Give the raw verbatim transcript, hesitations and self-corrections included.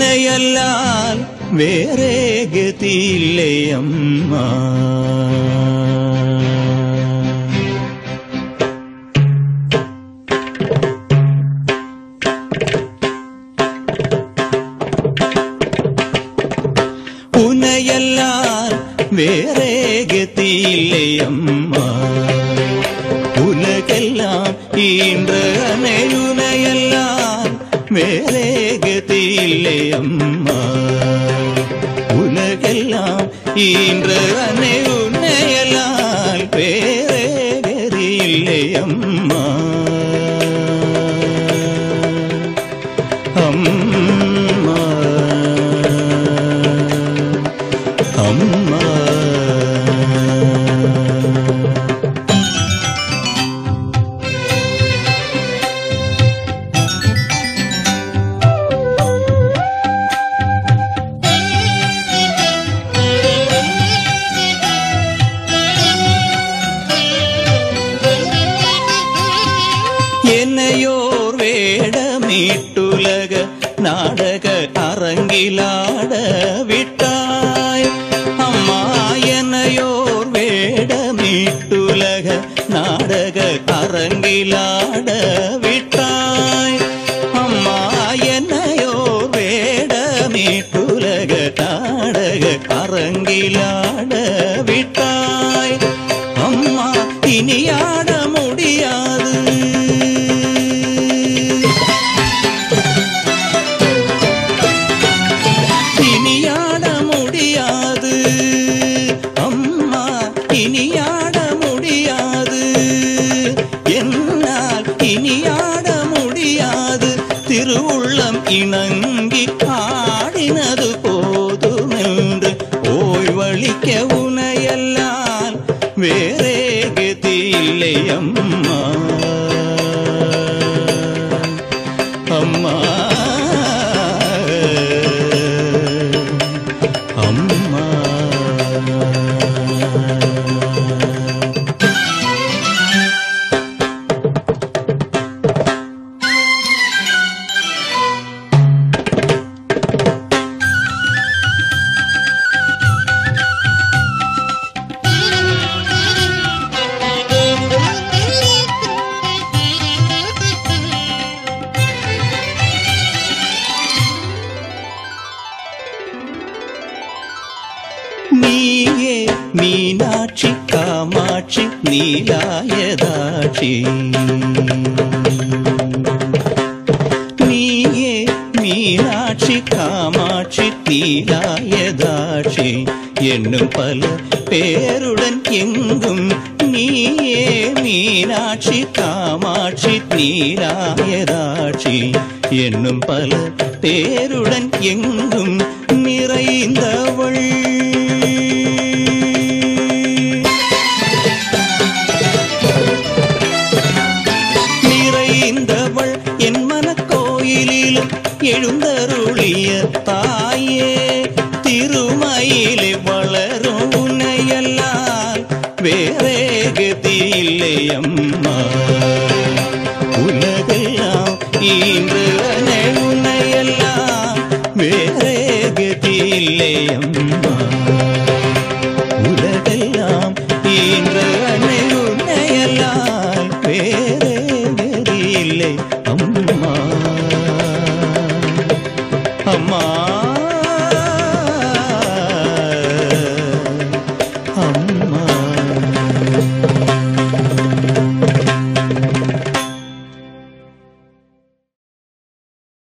உனையல்லால் வேறே கதியில்லை அம்மா. உனையல்லால் வேறே கதியில்லை அம்மா. உலகெல்லாம் ஈன்ற அனையுனையல்லால் வேறே கதியில்லை அம்மா. உலகெல்லாம் ஈன்ற அனையுனையல்லால் வேறே கதியில்லை அம்மா. அம்மா அம்மா என்னையோர் வேடமீட்டுலக நாடக அரங்கிலாட விட்டாய் அம்மா. என்னையோர் வேடமீட்டுலக நாடக அரங்கிலாட விட்டாய் அம்மா. என்னையோர் வேடமீட்டுலக நாடக அரங்கிலாட விட்டாய் அம்மா. இனியாட முடியாது இனியாட முடியாது அம்மா. இனியாட முடியாது என்னால் இனியாட முடியாது. திருவுள்ளம் இணங்கி ஆடினது போதுமென்று ஓய்வளிக்க உனையல்லால் வேறே கதியில்லை அம்மா. அம்மா அம்மா நீயே மீனாட்சி காமாட்சி நீலாயதாட்சி. நீயே மீனாட்சி காமாட்சி நீலாயதாட்சி என்னும் பல பேருடன் எங்கும். நீயே மீனாட்சி காமாட்சி நீலாயதாட்சி என்னும் பல பேருடன் எங்கும் நிறைந்தவள். நிறைந்தவள் என் மனக்கோயிலிலும் எழுந்தருளிய தாயே. திருமயிலே வளரும் உனையல்லால் வேறே கதியில்லை அம்மா. உலகெல்லாம் ஈன்ற